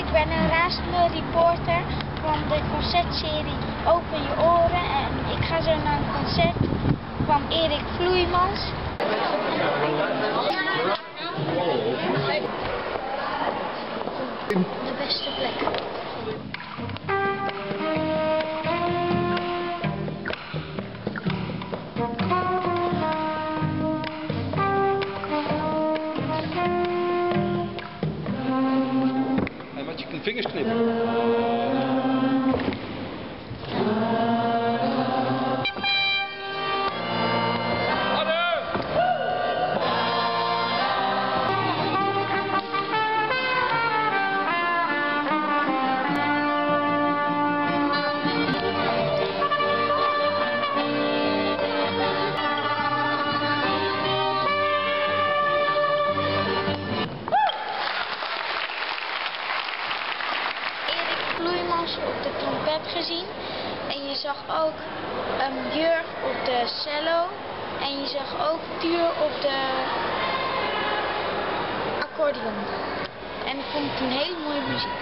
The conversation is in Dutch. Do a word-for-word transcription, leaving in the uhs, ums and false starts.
Ik ben een razende reporter van de concertserie Open je oren en ik ga zo naar een concert van Erik Vloeimans. De beste plek. En wat je kunt vingers knippen. Vloeimans op de trompet gezien en je zag ook um, Jurg op de cello en je zag ook Tuur op de accordeon. En ik vond het een hele mooie muziek.